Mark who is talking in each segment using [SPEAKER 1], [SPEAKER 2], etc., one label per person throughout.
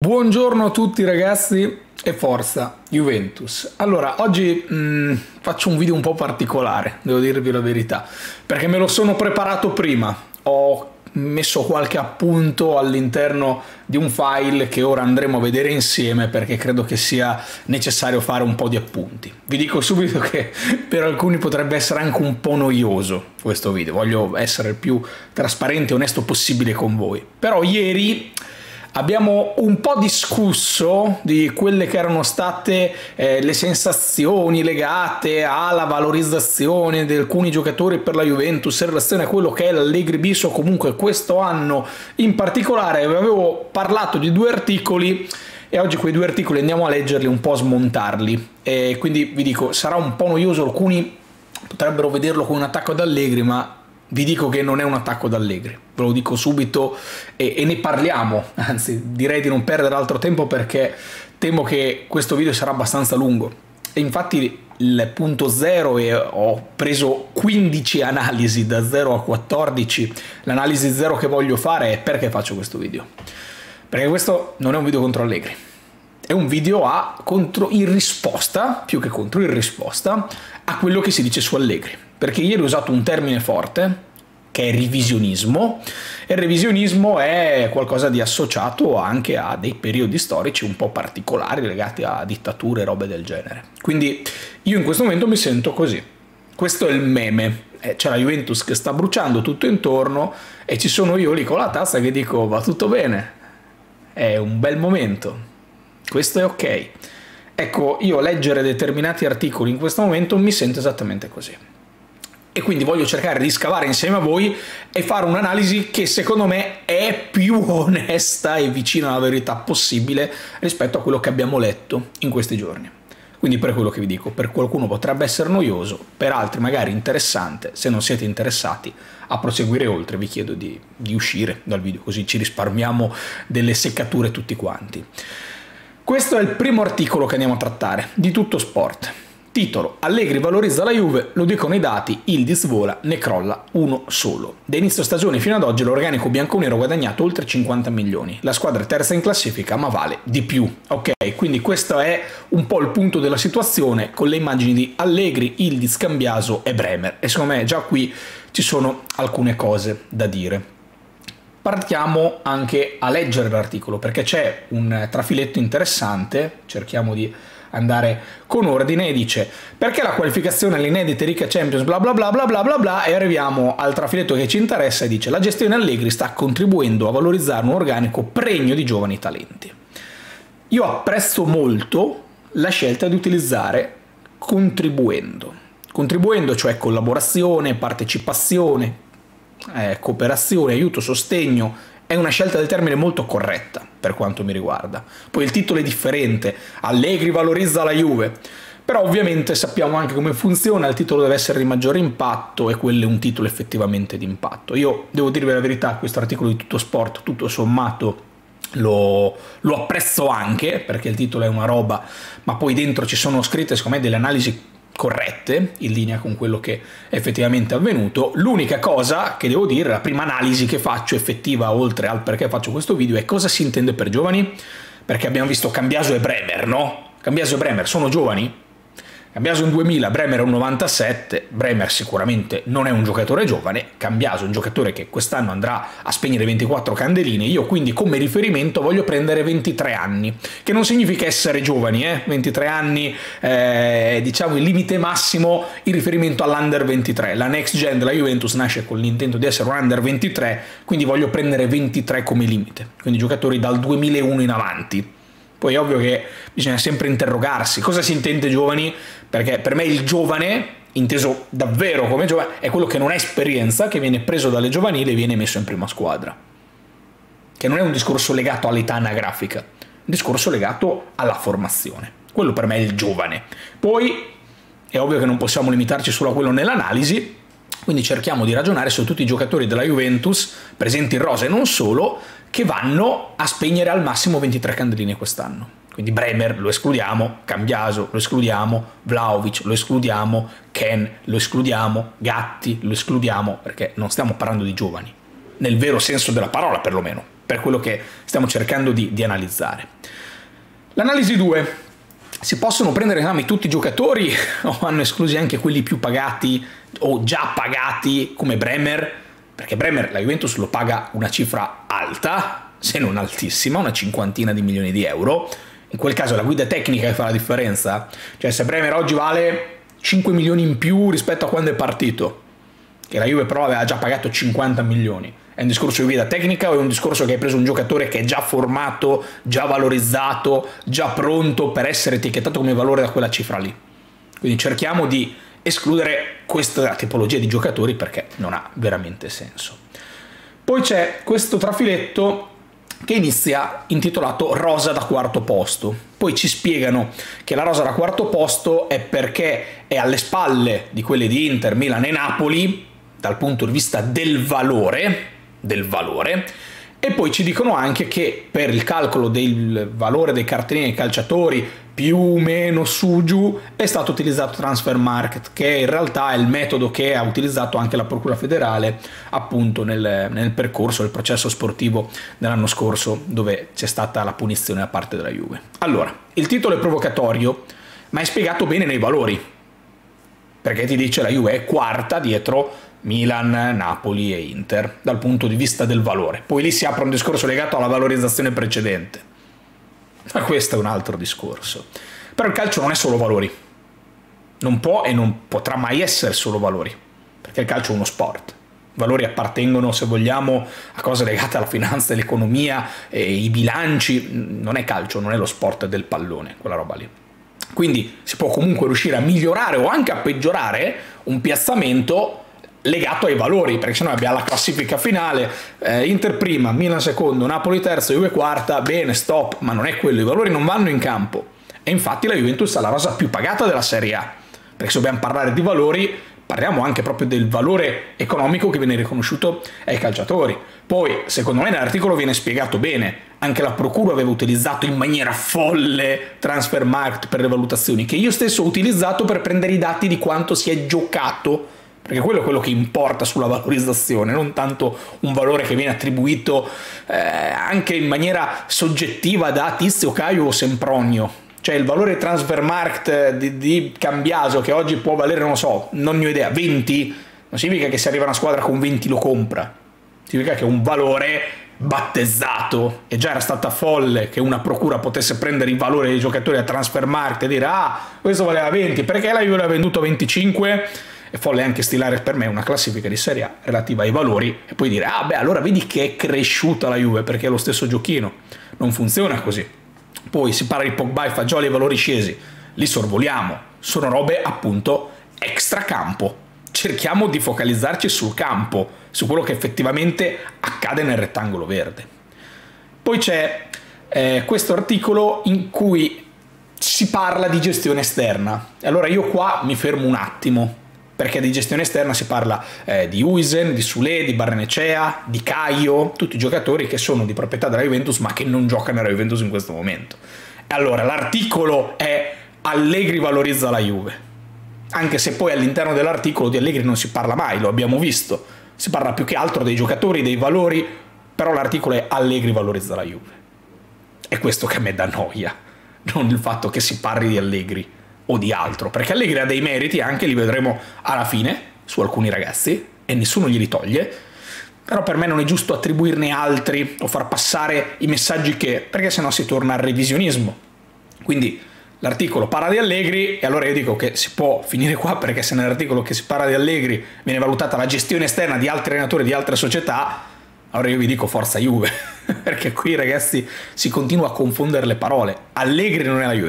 [SPEAKER 1] Buongiorno a tutti ragazzi e forza Juventus. Allora, oggi faccio un video un po' particolare, devo dirvi la verità, perché me lo sono preparato prima. Ho messo qualche appunto all'interno di un file che ora andremo a vedere insieme perché credo che sia necessario fare un po' di appunti. Vi dico subito che per alcuni potrebbe essere anche un po' noioso questo video, voglio essere il più trasparente e onesto possibile con voi. Però ieri abbiamo un po' discusso di quelle che erano state le sensazioni legate alla valorizzazione di alcuni giocatori per la Juventus in relazione a quello che è l'Allegri bis o comunque questo anno in particolare. Avevo parlato di due articoli e oggi quei due articoli andiamo a leggerli, un po' a smontarli, e quindi vi dico sarà un po' noioso, alcuni potrebbero vederlo come un attacco ad Allegri, ma vi dico che non è un attacco ad Allegri, ve lo dico subito e ne parliamo, anzi direi di non perdere altro tempo perché temo che questo video sarà abbastanza lungo. E infatti il punto 0 ho preso 15 analisi da 0 a 14, l'analisi 0 che voglio fare è perché faccio questo video. Perché questo non è un video contro Allegri, è un video in risposta, più che contro, in risposta a quello che si dice su Allegri. Perché ieri ho usato un termine forte, che è revisionismo, e il revisionismo è qualcosa di associato anche a dei periodi storici un po' particolari legati a dittature e robe del genere. Quindi io in questo momento mi sento così. Questo è il meme. C'è la Juventus che sta bruciando tutto intorno e ci sono io lì con la tazza che dico va tutto bene, è un bel momento, questo è ok. Ecco, io leggere determinati articoli in questo momento mi sento esattamente così. E quindi voglio cercare di scavare insieme a voi e fare un'analisi che secondo me è più onesta e vicina alla verità possibile rispetto a quello che abbiamo letto in questi giorni. Quindi per quello che vi dico, per qualcuno potrebbe essere noioso, per altri magari interessante. Se non siete interessati a proseguire oltre vi chiedo di uscire dal video, così ci risparmiamo delle seccature tutti quanti. Questo è il primo articolo che andiamo a trattare, di Tutto Sport. Titolo: Allegri valorizza la Juve, lo dicono i dati, Yildiz vola, ne crolla uno solo. Da inizio stagione fino ad oggi l'organico bianconero ha guadagnato oltre 50 milioni. La squadra è terza in classifica ma vale di più. Ok, quindi questo è un po' il punto della situazione con le immagini di Allegri, Yildiz, Cambiaso e Bremer. E secondo me già qui ci sono alcune cose da dire. Partiamo anche a leggere l'articolo perché c'è un trafiletto interessante, cerchiamo di andare con ordine, e dice: perché la qualificazione alle inedite ricche Champions bla bla bla bla bla bla bla, e arriviamo al trafiletto che ci interessa e dice: la gestione Allegri sta contribuendo a valorizzare un organico pregno di giovani talenti. Io apprezzo molto la scelta di utilizzare contribuendo, cioè collaborazione, partecipazione, cooperazione, aiuto, sostegno. È una scelta del termine molto corretta per quanto mi riguarda. Poi il titolo è differente, Allegri valorizza la Juve, però ovviamente sappiamo anche come funziona, il titolo deve essere di maggiore impatto e quello è un titolo effettivamente di impatto. Io devo dirvi la verità, questo articolo di Tutto Sport tutto sommato lo apprezzo anche perché il titolo è una roba, ma poi dentro ci sono scritte secondo me delle analisi corrette, in linea con quello che è effettivamente avvenuto. L'unica cosa che devo dire, la prima analisi che faccio effettiva oltre al perché faccio questo video, è cosa si intende per giovani, perché abbiamo visto Cambiaso e Bremer, no? Cambiaso e Bremer sono giovani? Cambiaso è un 2000, Bremer è un 97, Bremer sicuramente non è un giocatore giovane, Cambiaso è un giocatore che quest'anno andrà a spegnere 24 candeline, io quindi come riferimento voglio prendere 23 anni, che non significa essere giovani, 23 anni diciamo il limite massimo in riferimento all'Under 23, la next gen della Juventus nasce con l'intento di essere un Under 23, quindi voglio prendere 23 come limite, quindi giocatori dal 2001 in avanti. Poi è ovvio che bisogna sempre interrogarsi cosa si intende giovani, perché per me il giovane, inteso davvero come giovane, è quello che non ha esperienza, che viene preso dalle giovanili e viene messo in prima squadra. Che non è un discorso legato all'età anagrafica, è un discorso legato alla formazione. Quello per me è il giovane. Poi è ovvio che non possiamo limitarci solo a quello nell'analisi, quindi cerchiamo di ragionare su tutti i giocatori della Juventus, presenti in rosa e non solo, che vanno a spegnere al massimo 23 candeline quest'anno. Quindi Bremer lo escludiamo, Cambiaso lo escludiamo, Vlahovic lo escludiamo, Ken lo escludiamo, Gatti lo escludiamo, perché non stiamo parlando di giovani, nel vero senso della parola perlomeno. per quello che stiamo cercando di analizzare. L'analisi 2: si possono prendere in esame tutti i giocatori o hanno esclusi anche quelli più pagati o già pagati come Bremer? Perché Bremer la Juventus lo paga una cifra alta, se non altissima, una 50 di milioni di euro. In quel caso è la guida tecnica che fa la differenza. Cioè se Bremer oggi vale 5 milioni in più rispetto a quando è partito, che la Juve però aveva già pagato 50 milioni, è un discorso di guida tecnica o è un discorso che hai preso un giocatore che è già formato, già valorizzato, già pronto per essere etichettato come valore da quella cifra lì? Quindi cerchiamo di escludere questa tipologia di giocatori perché non ha veramente senso. Poi c'è questo trafiletto che inizia intitolato rosa da quarto posto. Poi ci spiegano che la rosa da quarto posto è perché è alle spalle di quelle di Inter, Milan e Napoli dal punto di vista del valore, e poi ci dicono anche che per il calcolo del valore dei cartellini dei calciatori più o meno su giù è stato utilizzato Transfermarkt, che in realtà è il metodo che ha utilizzato anche la Procura federale appunto nel percorso del processo sportivo dell'anno scorso, dove c'è stata la punizione da parte della Juve. Allora, il titolo è provocatorio, ma è spiegato bene nei valori, perché ti dice la Juve è quarta dietro Milan, Napoli e Inter dal punto di vista del valore. Poi lì si apre un discorso legato alla valorizzazione precedente, ma questo è un altro discorso. Però il calcio non è solo valori, non può e non potrà mai essere solo valori, perché il calcio è uno sport. I valori appartengono, se vogliamo, a cose legate alla finanza, all'economia, i bilanci. Non è calcio, non è lo sport del pallone, quella roba lì. Quindi si può comunque riuscire a migliorare o anche a peggiorare un piazzamento legato ai valori, perché sennò abbiamo la classifica finale, Inter prima, Milan secondo, Napoli terza, Juve quarta, bene, stop, ma non è quello, i valori non vanno in campo. E infatti la Juventus ha la rosa più pagata della Serie A, perché se dobbiamo parlare di valori parliamo anche proprio del valore economico che viene riconosciuto ai calciatori. Poi secondo me nell'articolo viene spiegato bene, anche la Procura aveva utilizzato in maniera folle Transfermarkt per le valutazioni, che io stesso ho utilizzato per prendere i dati di quanto si è giocato, perché quello è quello che importa sulla valorizzazione, non tanto un valore che viene attribuito anche in maniera soggettiva da Tizio, Caio o Sempronio. Cioè il valore Transfermarkt di Cambiaso, che oggi può valere, non so, non ne ho idea, 20, non significa che se arriva una squadra con 20 lo compra, significa che è un valore battezzato, e già era stata folle che una procura potesse prendere il valore dei giocatori a Transfermarkt e dire ah, questo valeva 20, perché la Juve l'ha venduto a 25? È folle anche stilare per me una classifica di Serie A relativa ai valori e poi dire ah beh, allora vedi che è cresciuta la Juve perché è lo stesso giochino. Non funziona così. Poi si parla di Pogba e Fagioli e valori scesi, li sorvoliamo, sono robe appunto extracampo. Cerchiamo di focalizzarci sul campo, su quello che effettivamente accade nel rettangolo verde. Poi c'è questo articolo in cui si parla di gestione esterna. Allora io qua mi fermo un attimo, perché di gestione esterna si parla di Huijsen, di Soulé, di Barrenechea, di Caio, tutti i giocatori che sono di proprietà della Juventus ma che non giocano nella Juventus in questo momento. E allora l'articolo è Allegri valorizza la Juve, anche se poi all'interno dell'articolo di Allegri non si parla mai, lo abbiamo visto, si parla più che altro dei giocatori, dei valori, però l'articolo è Allegri valorizza la Juve. È questo che a me dà noia, non il fatto che si parli di Allegri o di altro, perché Allegri ha dei meriti, anche li vedremo alla fine su alcuni ragazzi e nessuno glieli toglie, però per me non è giusto attribuirne altri o far passare i messaggi perché sennò si torna al revisionismo. Quindi l'articolo parla di Allegri e allora io dico che si può finire qua, perché se nell'articolo che si parla di Allegri viene valutata la gestione esterna di altri allenatori di altre società, allora io vi dico forza Juve, perché qui ragazzi si continua a confondere le parole. Allegri non è la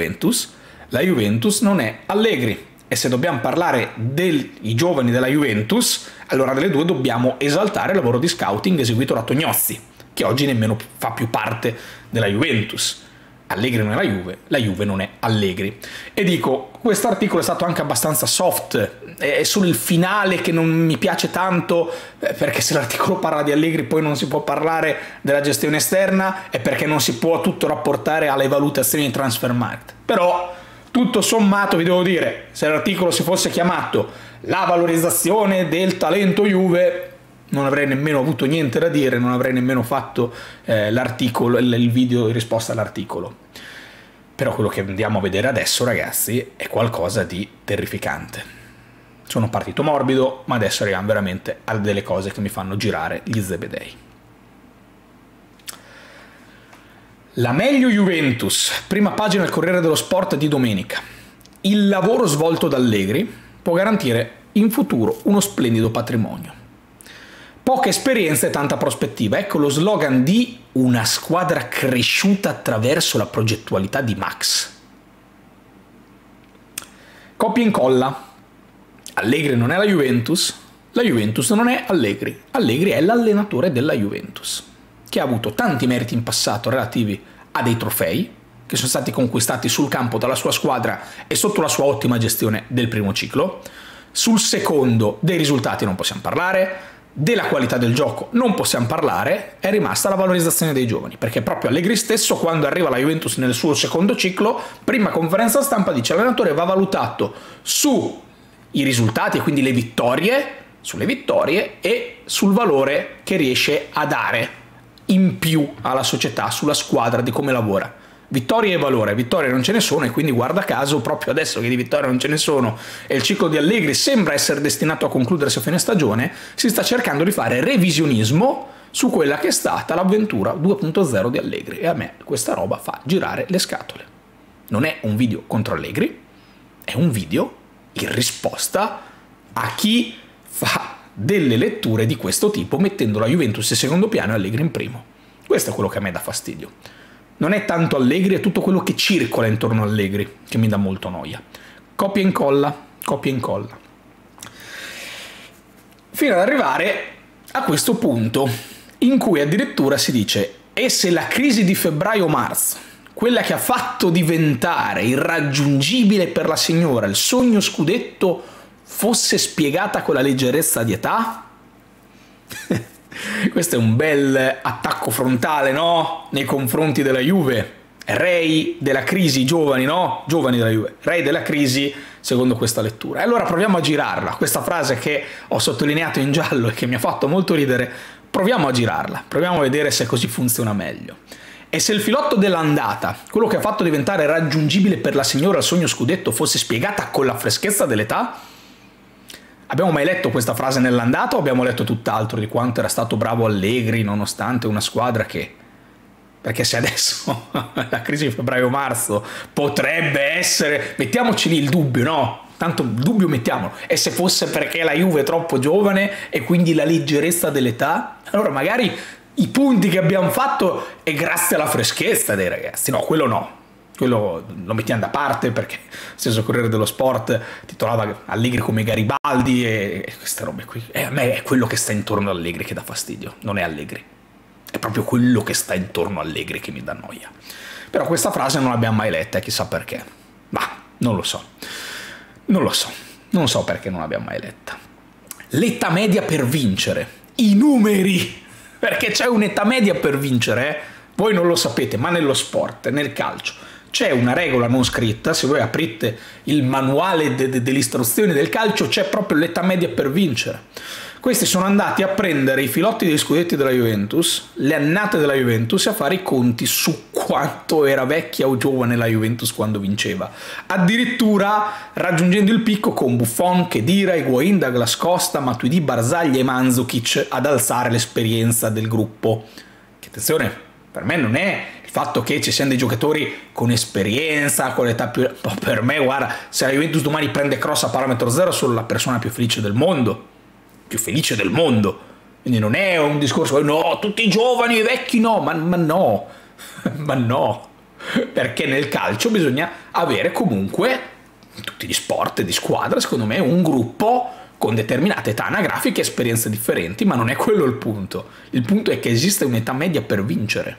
[SPEAKER 1] Juventus non è Allegri, e se dobbiamo parlare dei giovani della Juventus, allora delle due dobbiamo esaltare il lavoro di scouting eseguito da Tognozzi, che oggi nemmeno fa più parte della Juventus. Allegri non è la Juve non è Allegri. E dico, questo articolo è stato anche abbastanza soft, è solo il finale che non mi piace tanto, perché se l'articolo parla di Allegri poi non si può parlare della gestione esterna, e perché non si può tutto rapportare alle valutazioni di Transfermarkt. Però tutto sommato vi devo dire, se l'articolo si fosse chiamato la valorizzazione del talento Juve, non avrei nemmeno avuto niente da dire, non avrei nemmeno fatto l'articolo, il video in risposta all'articolo. Però quello che andiamo a vedere adesso, ragazzi, è qualcosa di terrificante. Sono partito morbido, ma adesso arriviamo veramente a delle cose che mi fanno girare gli zebedei. La meglio Juventus, prima pagina del Corriere dello Sport di domenica. Il lavoro svolto da Allegri può garantire in futuro uno splendido patrimonio. Poca esperienza e tanta prospettiva. Ecco lo slogan di una squadra cresciuta attraverso la progettualità di Max. Copia e incolla. Allegri non è la Juventus non è Allegri. Allegri è l'allenatore della Juventus, che ha avuto tanti meriti in passato relativi a dei trofei che sono stati conquistati sul campo dalla sua squadra e sotto la sua ottima gestione del primo ciclo. Sul secondo dei risultati non possiamo parlare, della qualità del gioco non possiamo parlare, è rimasta la valorizzazione dei giovani, perché proprio Allegri stesso, quando arriva la Juventus nel suo secondo ciclo, prima conferenza stampa dice: l'allenatore va valutato sui risultati e quindi le vittorie, sulle vittorie e sul valore che riesce a dare in più alla società, sulla squadra, di come lavora. Vittorie e valore, vittorie non ce ne sono, e quindi guarda caso proprio adesso che di vittorie non ce ne sono e il ciclo di Allegri sembra essere destinato a concludersi a fine stagione, si sta cercando di fare revisionismo su quella che è stata l'avventura 2.0 di Allegri, e a me questa roba fa girare le scatole. Non è un video contro Allegri, è un video in risposta a chi fa delle letture di questo tipo mettendo la Juventus in secondo piano e Allegri in primo. Questo è quello che a me dà fastidio. Non è tanto Allegri, è tutto quello che circola intorno a Allegri che mi dà molto noia. Copia e incolla, copia e incolla. Fino ad arrivare a questo punto, in cui addirittura si dice: e se la crisi di febbraio-marzo, quella che ha fatto diventare irraggiungibile per la signora il sogno scudetto, fosse spiegata con la leggerezza di età? Questo è un bel attacco frontale, no? Nei confronti della Juve. Re della crisi, giovani, no? Giovani della Juve. Re della crisi, secondo questa lettura. E allora proviamo a girarla. Questa frase che ho sottolineato in giallo e che mi ha fatto molto ridere, proviamo a girarla. Proviamo a vedere se così funziona meglio. E se il filotto dell'andata, quello che ha fatto diventare raggiungibile per la signora il sogno scudetto, fosse spiegata con la freschezza dell'età? Abbiamo mai letto questa frase nell'andata o abbiamo letto tutt'altro di quanto era stato bravo Allegri nonostante una squadra che... Perché se adesso la crisi di febbraio-marzo potrebbe essere... Mettiamoci lì il dubbio, no? Tanto il dubbio mettiamolo. E se fosse perché la Juve è troppo giovane e quindi la leggerezza dell'età? Allora magari i punti che abbiamo fatto è grazie alla freschezza dei ragazzi. No, quello no. Quello lo mettiamo da parte, perché nel senso Corriere dello Sport titolava Allegri come Garibaldi e queste robe qui. E a me è quello che sta intorno a Allegri che dà fastidio, non è Allegri. È proprio quello che sta intorno a Allegri che mi dà noia. Però questa frase non l'abbiamo mai letta, chissà perché. Ma non lo so. Non lo so. Non so perché non l'abbiamo mai letta. L'età media per vincere. I numeri. Perché c'è un'età media per vincere, eh? Voi non lo sapete, ma nello sport, nel calcio, c'è una regola non scritta. Se voi aprite il manuale delle istruzioni del calcio, c'è proprio l'età media per vincere. Questi sono andati a prendere i filotti degli scudetti della Juventus, le annate della Juventus, e a fare i conti su quanto era vecchia o giovane la Juventus quando vinceva. Addirittura raggiungendo il picco con Buffon, Khedira, Higuain, Douglas Costa, Matuidi, Barzagli e Mandzukic ad alzare l'esperienza del gruppo. Che attenzione, per me non è il fatto che ci siano dei giocatori con esperienza, con l'età più... Per me, guarda, se la Juventus domani prende Kroos a parametro zero, sono la persona più felice del mondo. Più felice del mondo. Quindi non è un discorso, no, tutti i giovani e vecchi no, ma no, ma no. Perché nel calcio bisogna avere comunque, in tutti gli sport di squadra, secondo me, un gruppo con determinate età anagrafiche e esperienze differenti, ma non è quello il punto. Il punto è che esiste un'età media per vincere.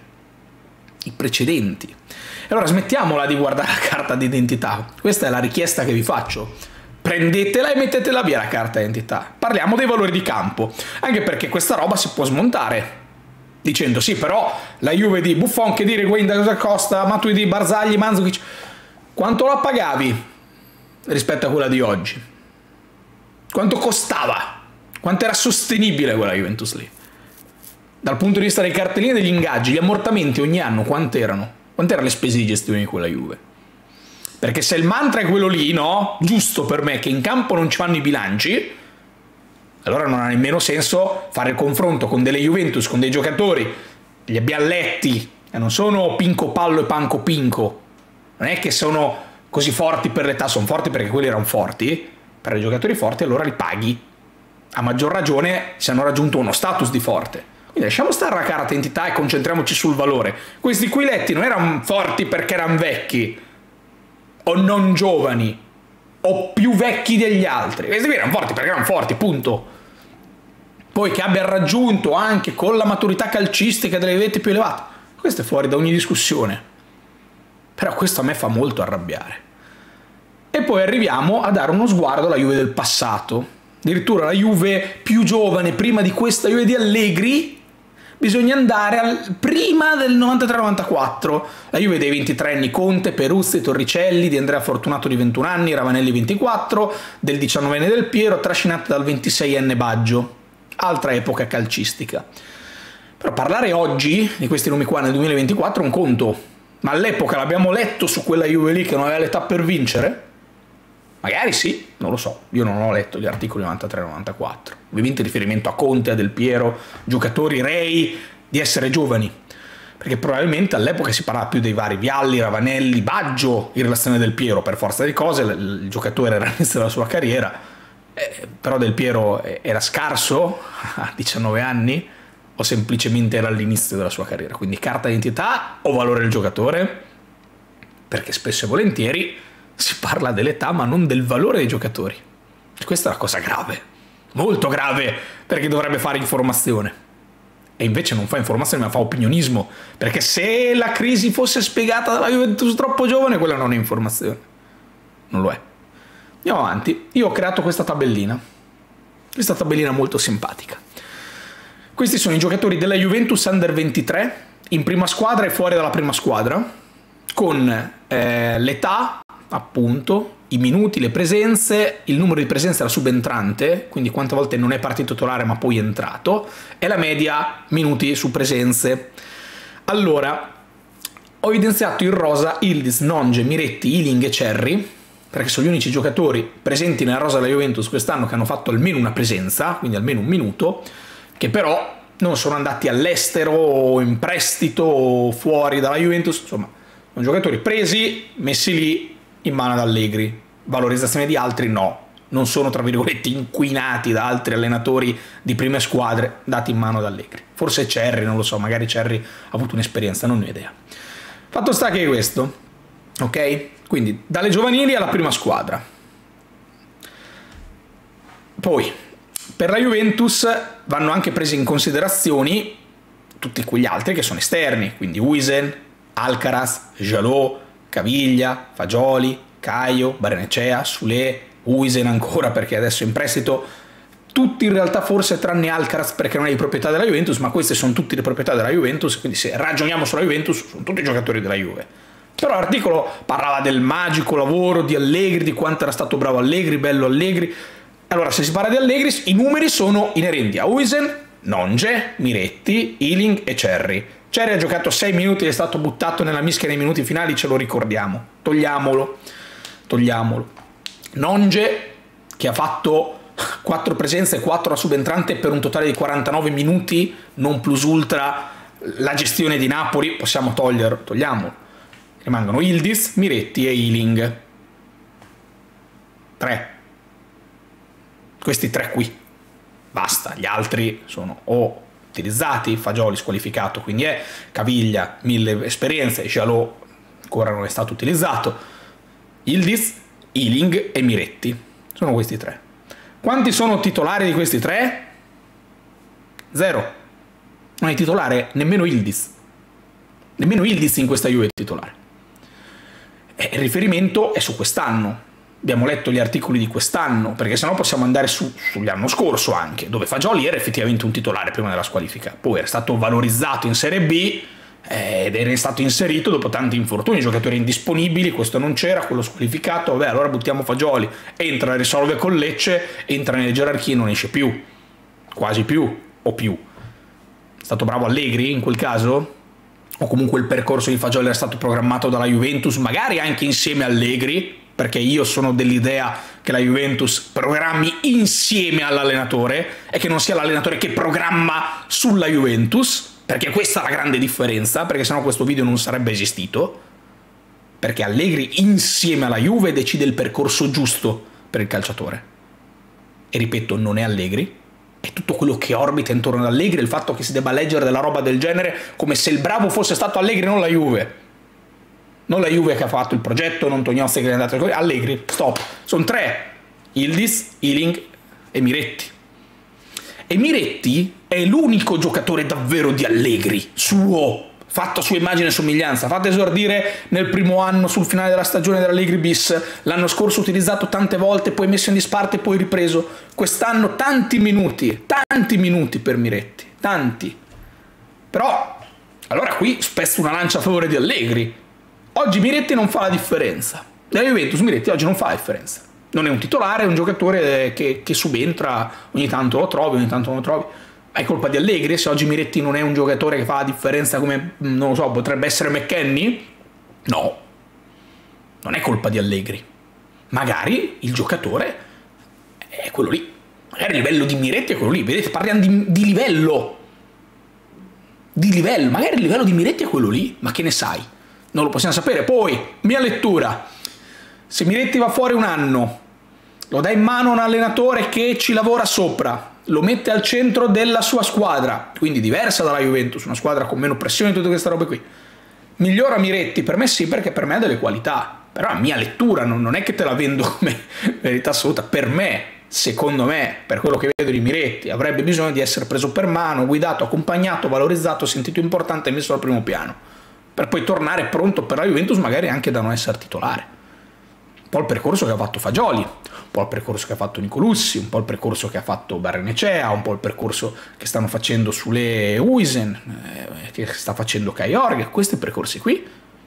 [SPEAKER 1] I precedenti. E allora smettiamola di guardare la carta d'identità. Questa è la richiesta che vi faccio. Prendetela e mettetela via la carta d'identità. Parliamo dei valori di campo, anche perché questa roba si può smontare dicendo sì, però la Juve di Buffon, Khedira, Higuain, Douglas Costa, Matuidi, Barzagli, Mandzukic, quanto la pagavi rispetto a quella di oggi? Quanto costava Quanto era sostenibile quella Juventus lì? Dal punto di vista dei cartellini e degli ingaggi, gli ammortamenti ogni anno quanto erano? Quante erano le spese di gestione di quella Juve? Perché se il mantra è quello lì, no? Giusto per me, che in campo non ci fanno i bilanci, allora non ha nemmeno senso fare il confronto con delle Juventus, con dei giocatori, gli abbiamo letti, e non sono Pinco Pallo e Panco Pinco. Non è che sono così forti per l'età, sono forti perché quelli erano forti. Per i giocatori forti allora li paghi. A maggior ragione se hanno raggiunto uno status di forte. Quindi lasciamo stare la carta identità e concentriamoci sul valore. Questi qui letti non erano forti perché erano vecchi, o non giovani, o più vecchi degli altri. Questi qui erano forti perché erano forti, punto. Poi che abbia raggiunto anche con la maturità calcistica delle vette più elevate, questo è fuori da ogni discussione. Però questo a me fa molto arrabbiare. E poi arriviamo a dare uno sguardo alla Juve del passato. Addirittura la Juve più giovane, prima di questa Juve di Allegri, bisogna andare prima del 93-94. La Juve dei 23 anni Conte, Peruzzi, Torricelli, di Andrea Fortunato di 21 anni, Ravanelli 24, del 19enne Del Piero, trascinata dal 26enne Baggio. Altra epoca calcistica. Però parlare oggi di questi nomi qua nel 2024 è un conto. Ma all'epoca l'abbiamo letto su quella Juve lì che non aveva l'età per vincere? Magari sì, non lo so. Io non ho letto gli articoli 93-94. Ovviamente riferimento a Conte, a Del Piero, giocatori rei di essere giovani. Perché probabilmente all'epoca si parlava più dei vari Vialli, Ravanelli, Baggio in relazione a Del Piero. Per forza di cose il giocatore era all'inizio della sua carriera. Però Del Piero era scarso a 19 anni o semplicemente era all'inizio della sua carriera? Quindi carta d'identità o valore del giocatore? Perché spesso e volentieri si parla dell'età ma non del valore dei giocatori. Questa è una cosa grave, molto grave, perché dovrebbe fare informazione. E invece non fa informazione ma fa opinionismo, perché se la crisi fosse spiegata dalla Juventus troppo giovane, quella non è informazione. Non lo è. Andiamo avanti. Io ho creato questa tabellina molto simpatica. Questi sono i giocatori della Juventus Under 23 in prima squadra e fuori dalla prima squadra, con l'età, appunto, i minuti, le presenze, il numero di presenze della subentrante, quindi quante volte non è partito titolare ma poi è entrato, e la media minuti su presenze. Allora, ho evidenziato in rosa Yildiz, Nonge, Miretti, Ealing e Cerri, perché sono gli unici giocatori presenti nella rosa della Juventus quest'anno che hanno fatto almeno una presenza, quindi almeno un minuto, che però non sono andati all'estero o in prestito o fuori dalla Juventus. Insomma, sono giocatori presi, messi lì in mano ad Allegri. Valorizzazione di altri no, non sono tra virgolette inquinati da altri allenatori di prime squadre dati in mano ad Allegri. Forse Cerri, non lo so, magari Cerri ha avuto un'esperienza, non ne ho idea. Fatto sta che è questo, ok? Quindi dalle giovanili alla prima squadra. Poi per la Juventus vanno anche presi in considerazione tutti quegli altri che sono esterni, quindi Huijsen, Alcaraz, Jalot, Caviglia, Fagioli, Caio, Barrenechea, Soulé, Huijsen ancora perché adesso è in prestito, tutti in realtà forse tranne Alcaraz perché non è di proprietà della Juventus, ma queste sono tutti di proprietà della Juventus, quindi se ragioniamo sulla Juventus sono tutti giocatori della Juve. Però l'articolo parlava del magico lavoro di Allegri, di quanto era stato bravo Allegri, bello Allegri. Allora, se si parla di Allegri, i numeri sono inerenti a Huijsen, Nonge, Miretti, Ealing e Cerri. Cerri ha giocato 6 minuti e è stato buttato nella mischia nei minuti finali, ce lo ricordiamo. Togliamolo. Nonge, che ha fatto 4 presenze e 4 a subentrante per un totale di 49 minuti, non plus ultra la gestione di Napoli, possiamo togliamolo. Rimangono Yildiz, Miretti e Ealing. 3. Questi 3 qui. Basta, gli altri sono o utilizzati, Fagioli squalificato, quindi è Caviglia, 1000 esperienze, Jalot ancora non è stato utilizzato, Yildiz, Ealing e Miretti. Sono questi 3. Quanti sono titolari di questi 3? 0. Non è titolare nemmeno Yildiz. Nemmeno Yildiz in questa Juve è titolare. E il riferimento è su quest'anno. Abbiamo letto gli articoli di quest'anno, perché sennò possiamo andare sull'anno scorso anche, dove Fagioli era effettivamente un titolare prima della squalifica. Poi era stato valorizzato in Serie B ed era stato inserito dopo tanti infortuni, giocatori indisponibili, questo non c'era, quello squalificato, vabbè allora buttiamo Fagioli, entra, risolve con Lecce, entra nelle gerarchie e non esce più. quasi più, o più. È stato bravo Allegri in quel caso? O comunque il percorso di Fagioli era stato programmato dalla Juventus, magari anche insieme a Allegri, perché io sono dell'idea che la Juventus programmi insieme all'allenatore e che non sia l'allenatore che programma sulla Juventus, perché questa è la grande differenza, perché sennò questo video non sarebbe esistito, perché Allegri insieme alla Juve decide il percorso giusto per il calciatore. E ripeto, non è Allegri, è tutto quello che orbita intorno ad Allegri, il fatto che si debba leggere della roba del genere come se il bravo fosse stato Allegri, non la Juve. Non la Juve che ha fatto il progetto, non Tognozzi che è andato così, Allegri, stop. Sono tre, Yildiz, Ealing e Miretti. E Miretti è l'unico giocatore davvero di Allegri, suo, fatto a sua immagine e somiglianza, fatto esordire nel primo anno sul finale della stagione dell'Allegri bis, l'anno scorso utilizzato tante volte, poi messo in disparte e poi ripreso. Quest'anno tanti minuti per Miretti, tanti. Però, allora qui spezzo una lancia a favore di Allegri. Oggi Miretti non fa la differenza. Nella Juventus Miretti oggi non fa la differenza. Non è un titolare, è un giocatore che subentra, ogni tanto lo trovi, ogni tanto non lo trovi. È colpa di Allegri se oggi Miretti non è un giocatore che fa la differenza come, non lo so, potrebbe essere McKennie? No, non è colpa di Allegri. Magari il giocatore è quello lì. Magari il livello di Miretti è quello lì. Vedete, parliamo di livello. Di livello. Magari il livello di Miretti è quello lì. Ma che ne sai? Non lo possiamo sapere. Poi, mia lettura. Se Miretti va fuori un anno, lo dà in mano a un allenatore che ci lavora sopra, lo mette al centro della sua squadra, quindi diversa dalla Juventus, una squadra con meno pressione e tutte queste robe qui. Migliora Miretti? Per me sì, perché per me ha delle qualità. Però a mia lettura, non è che te la vendo come verità assoluta. Per me, secondo me, per quello che vedo di Miretti, avrebbe bisogno di essere preso per mano, guidato, accompagnato, valorizzato, sentito importante e messo al primo piano, per poi tornare pronto per la Juventus, magari anche da non essere titolare. Un po' il percorso che ha fatto Fagioli, un po' il percorso che ha fatto Nicolussi, un po' il percorso che ha fatto Barrenechea, un po' il percorso che stanno facendo Sule Huijsen, che sta facendo Kai Jorge, questi percorsi qui.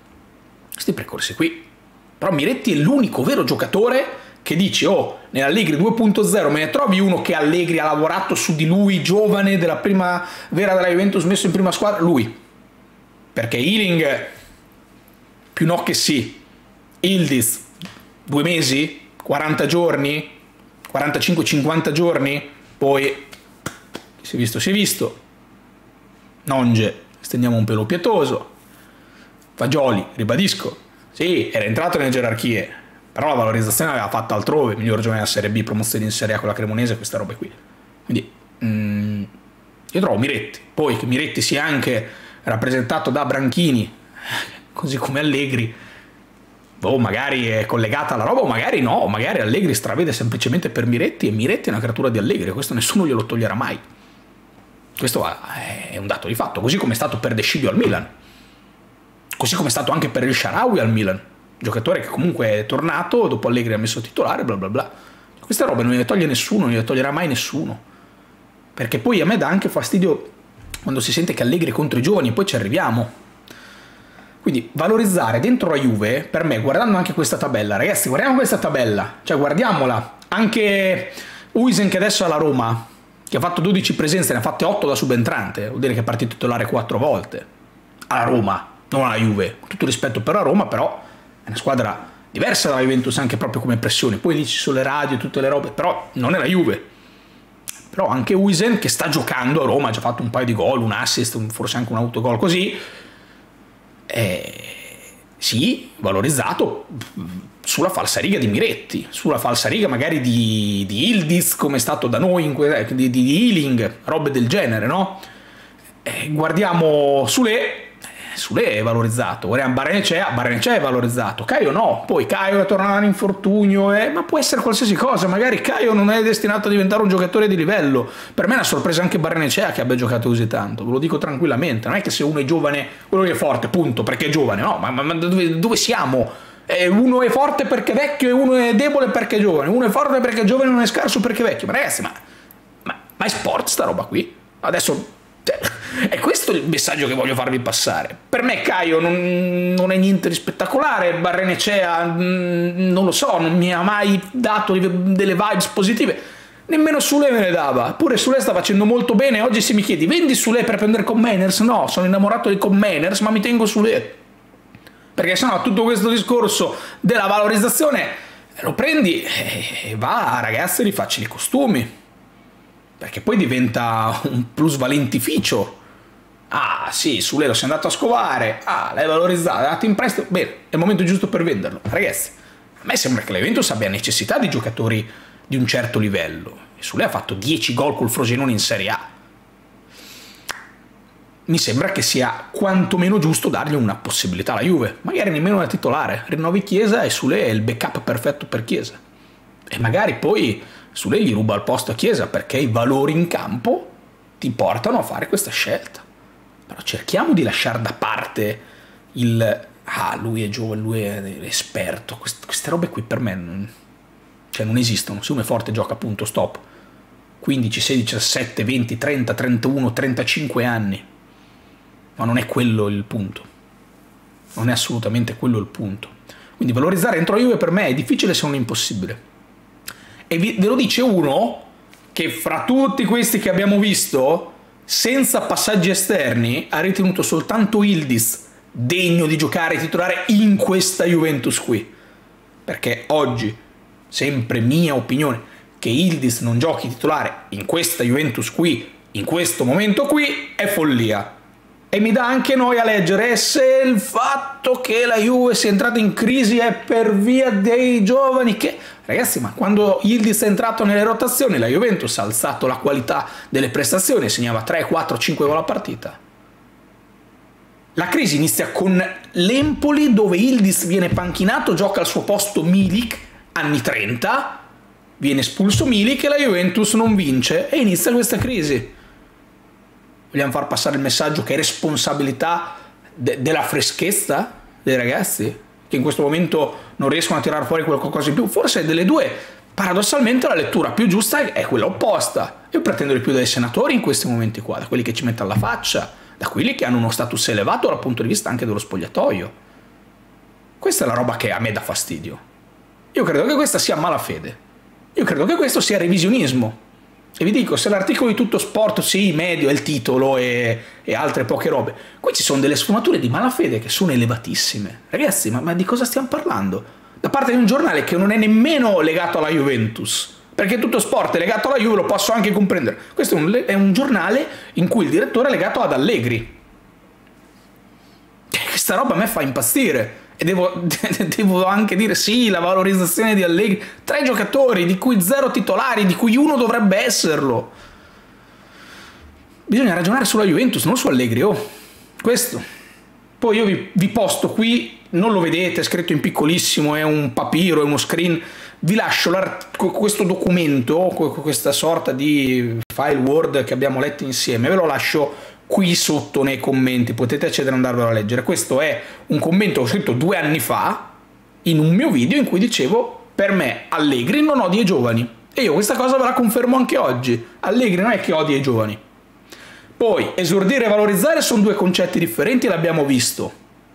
[SPEAKER 1] Però Miretti è l'unico vero giocatore che dice, oh, nell'Allegri 2.0 me ne trovi uno che Allegri ha lavorato su di lui, giovane, della prima vera della Juventus, messo in prima squadra, lui. Perché Ealing, più no che sì, Yildiz, 2 mesi, 40 giorni, 45-50 giorni, poi si è visto, Nonge, stendiamo un pelo pietoso, Fagioli, ribadisco, sì, era entrato nelle gerarchie, però la valorizzazione l'aveva fatta altrove, miglior giovane della Serie B, promozione in Serie A con la Cremonese, queste robe qui. Quindi io trovo Miretti, poi che Miretti sia anche rappresentato da Branchini, così come Allegri, magari è collegata alla roba, o magari no, magari Allegri stravede semplicemente per Miretti e Miretti è una creatura di Allegri, questo nessuno glielo toglierà mai. Questo è un dato di fatto, così come è stato per De Sciglio al Milan, così come è stato anche per il Shaarawy al Milan, giocatore che comunque è tornato, dopo Allegri ha messo titolare, bla bla bla. Queste robe non le toglie nessuno, non le toglierà mai nessuno, perché poi a me dà anche fastidio quando si sente che Allegri è contro i giovani, e poi ci arriviamo. Quindi valorizzare dentro la Juve, per me, guardando anche questa tabella, ragazzi, guardiamo questa tabella, cioè guardiamola, anche Huijsen che adesso è alla Roma, che ha fatto 12 presenze, ne ha fatte 8 da subentrante, vuol dire che è partito titolare 4 volte, alla Roma, non alla Juve, con tutto rispetto per la Roma, però è una squadra diversa dalla Juventus anche proprio come pressione, poi lì ci sono le radio e tutte le robe, però non è la Juve. Però anche Huijsen che sta giocando a Roma, ha già fatto un paio di gol, un assist, forse anche un autogol così, sì, valorizzato sulla falsariga di Miretti, sulla falsariga magari di Yildiz, come è stato da noi, di Ealing, robe del genere, no? Guardiamo Sule è valorizzato, guardiamo Barrenechea è valorizzato, Caio no, poi Caio è tornato all'infortunio, ma può essere qualsiasi cosa, magari Caio non è destinato a diventare un giocatore di livello. Per me è una sorpresa anche Barrenechea che abbia giocato così tanto, ve lo dico tranquillamente, non è che se uno è giovane, quello che è forte, punto, perché è giovane, no, ma dove siamo? Uno è forte perché è vecchio e uno è debole perché è giovane, uno è forte perché è giovane e uno è scarso perché è vecchio, ma ragazzi, ma è sport sta roba qui? Adesso... è questo il messaggio che voglio farvi passare. Per me Caio non è niente di spettacolare, Barrenechea non lo so, non mi ha mai dato delle vibes positive. Nemmeno Sule me ne dava, eppure Sule sta facendo molto bene. Oggi se mi chiedi vendi Sule per prendere Commanders, no, sono innamorato di Commanders, ma mi tengo Sule, perché sennò tutto questo discorso della valorizzazione lo prendi e va a ragazzi e rifacci i costumi, perché poi diventa un plusvalentificio. Ah sì, Sule lo sei andato a scovare, ah l'hai valorizzato, l'hai dato in prestito, bene, è il momento giusto per venderlo. Ragazzi, a me sembra che l'Juventus abbia necessità di giocatori di un certo livello. E Sule ha fatto 10 gol col Frosinone in Serie A. Mi sembra che sia quantomeno giusto dargli una possibilità alla Juve, magari nemmeno una titolare. Rinnovi Chiesa e Sule è il backup perfetto per Chiesa. E magari poi Sule gli ruba il posto a Chiesa, perché i valori in campo ti portano a fare questa scelta. Però cerchiamo di lasciare da parte il lui è giovane, lui è esperto. Queste robe qui per me non esistono. Se uno è forte gioca, appunto, stop. 15, 16, 17, 20, 30, 31, 35 anni. Ma non è quello il punto. Non è assolutamente quello il punto. Quindi valorizzare dentro la Juve per me è difficile se non impossibile. E ve lo dice uno che fra tutti questi che abbiamo visto, senza passaggi esterni, ha ritenuto soltanto Yildiz degno di giocare titolare in questa Juventus qui. Perché oggi, sempre mia opinione, che Yildiz non giochi titolare in questa Juventus qui, in questo momento qui, è follia. E mi dà anche noia a leggere se il fatto che la Juve sia entrata in crisi è per via dei giovani che... Ragazzi, ma quando Yildiz è entrato nelle rotazioni, la Juventus ha alzato la qualità delle prestazioni, segnava 3, 4, 5 gol a partita. La crisi inizia con l'Empoli, dove Yildiz viene panchinato, gioca al suo posto Milik, anni 30, viene espulso Milik e la Juventus non vince e inizia questa crisi. Vogliamo far passare il messaggio che è responsabilità della freschezza dei ragazzi, che in questo momento non riescono a tirare fuori qualcosa in più? Forse delle due, paradossalmente, la lettura più giusta è quella opposta. Io pretendo di più dai senatori in questi momenti qua, da quelli che ci mettono alla faccia, da quelli che hanno uno status elevato dal punto di vista anche dello spogliatoio. Questa è la roba che a me dà fastidio. Io credo che questa sia malafede. Io credo che questo sia revisionismo. E vi dico, se l'articolo di Tutto Sport, sì, medio è il titolo e altre poche robe, qui ci sono delle sfumature di malafede che sono elevatissime. Ragazzi, ma di cosa stiamo parlando? Da parte di un giornale che non è nemmeno legato alla Juventus, perché Tutto Sport è legato alla Juve, lo posso anche comprendere. Questo è un giornale in cui il direttore è legato ad Allegri. Questa roba a me fa impazzire. E devo anche dire sì, la valorizzazione di Allegri, 3 giocatori di cui 0 titolari, di cui uno dovrebbe esserlo. Bisogna ragionare sulla Juventus, non su Allegri, questo. Poi io vi posto qui, non lo vedete, è scritto in piccolissimo, è un papiro, è uno screen, vi lascio questo documento, questa sorta di file Word che abbiamo letto insieme, ve lo lascio qui sotto nei commenti, potete accedere e andarvelo a leggere. Questo è un commento che ho scritto 2 anni fa in un mio video in cui dicevo: per me Allegri non odia i giovani, e io questa cosa ve la confermo anche oggi. Allegri non è che odia i giovani. Poi esordire e valorizzare sono 2 concetti differenti, l'abbiamo visto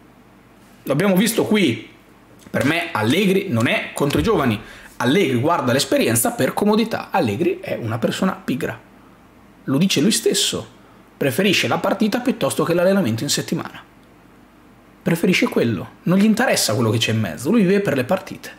[SPEAKER 1] qui. Per me Allegri non è contro i giovani, Allegri guarda l'esperienza per comodità. Allegri è una persona pigra, lo dice lui stesso. Preferisce la partita piuttosto che l'allenamento in settimana. Preferisce quello. Non gli interessa quello che c'è in mezzo. Lui vive per le partite.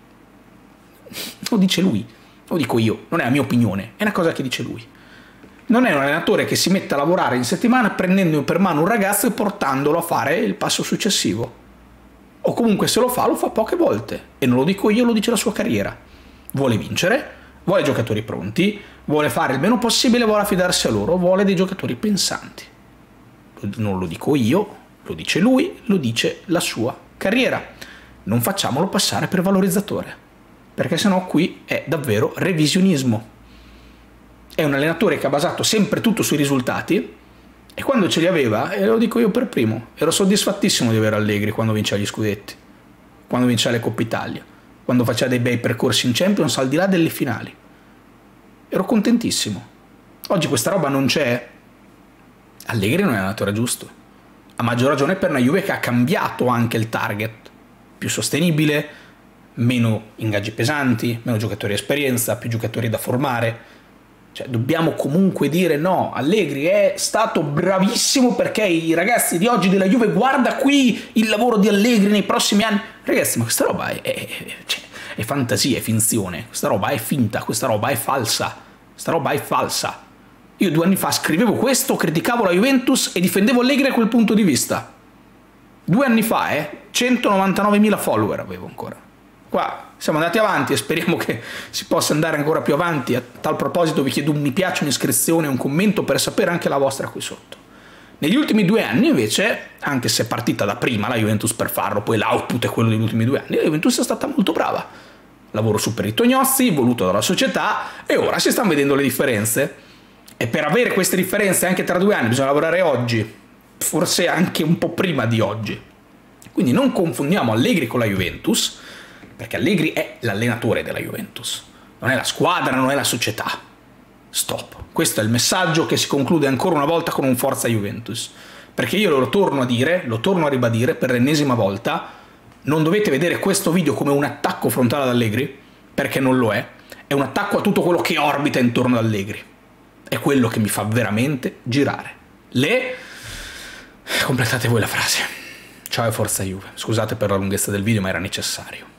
[SPEAKER 1] Lo dice lui. Lo dico io. Non è la mia opinione. È una cosa che dice lui. Non è un allenatore che si mette a lavorare in settimana prendendo per mano un ragazzo e portandolo a fare il passo successivo. O comunque se lo fa poche volte. E non lo dico io, lo dice la sua carriera. Vuole vincere, vuole giocatori pronti, vuole fare il meno possibile, vuole affidarsi a loro, vuole dei giocatori pensanti. Non lo dico io, lo dice lui, lo dice la sua carriera. Non facciamolo passare per valorizzatore, perché sennò qui è davvero revisionismo. È un allenatore che ha basato sempre tutto sui risultati, e quando ce li aveva, e lo dico io per primo, ero soddisfattissimo di avere Allegri quando vinceva gli scudetti, quando vinceva le Coppe Italia, quando faceva dei bei percorsi in Champions al di là delle finali. Ero contentissimo. Oggi questa roba non c'è. Allegri non è l'allenatore giusto. A maggior ragione per una Juve che ha cambiato anche il target. Più sostenibile, meno ingaggi pesanti, meno giocatori di esperienza, più giocatori da formare. Cioè, dobbiamo comunque dire no, Allegri è stato bravissimo perché i ragazzi di oggi della Juve, guarda qui il lavoro di Allegri nei prossimi anni. Ragazzi, ma questa roba è fantasia, è finzione, questa roba è finta, questa roba è falsa, questa roba è falsa. Io 2 anni fa scrivevo questo, criticavo la Juventus e difendevo Allegri a quel punto di vista. 2 anni fa, 199.000 follower avevo ancora. Qua siamo andati avanti e speriamo che si possa andare ancora più avanti. A tal proposito vi chiedo un mi piace, un'iscrizione, un commento per sapere anche la vostra qui sotto. Negli ultimi 2 anni invece, anche se è partita da prima la Juventus per farlo, poi l'output è quello degli ultimi 2 anni, la Juventus è stata molto brava. Lavoro su per i Tognozzi, voluto dalla società, e ora si stanno vedendo le differenze. E per avere queste differenze anche tra 2 anni bisogna lavorare oggi, forse anche un po' prima di oggi. Quindi non confondiamo Allegri con la Juventus, perché Allegri è l'allenatore della Juventus, non è la squadra, non è la società. Stop. Questo è il messaggio che si conclude ancora una volta con un forza Juventus. Perché io lo torno a dire, lo torno a ribadire per l'ennesima volta, non dovete vedere questo video come un attacco frontale ad Allegri, perché non lo è un attacco a tutto quello che orbita intorno ad Allegri. È quello che mi fa veramente girare. Completate voi la frase. Ciao e forza Juve. Scusate per la lunghezza del video, ma era necessario.